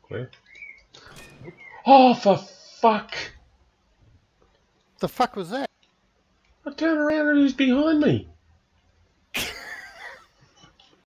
Where? Oh, for fuck! The fuck was that? I turned around and he's behind me.